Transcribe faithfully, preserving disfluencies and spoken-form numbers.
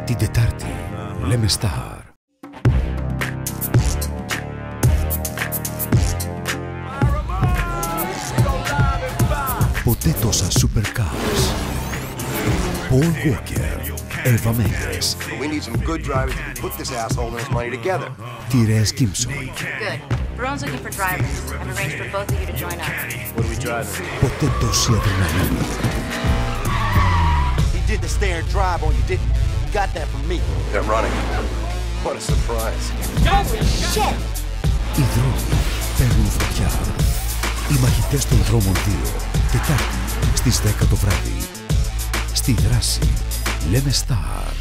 Την Τετάρτη λέμε Star. Ποτέ τόσα supercars. Paul Walker, Eva Mendes. We need some good drivers to put this asshole and his money together. Tyrese Gibson. Good. Baron's looking for drivers. I've arranged for both of you to join us. What are we driving? Ποτέ τόση αδρεναλίνη. He did the stare and drive on you, didn't he? You got that from me. I'm running. What a surprise. Holy shit! Οι δρόμοι παίρνουν φωτιά. Οι μαχητές των δρόμων δύο. Τετάρτη στις δέκα το βράδυ. Στη δράση λέμε Star.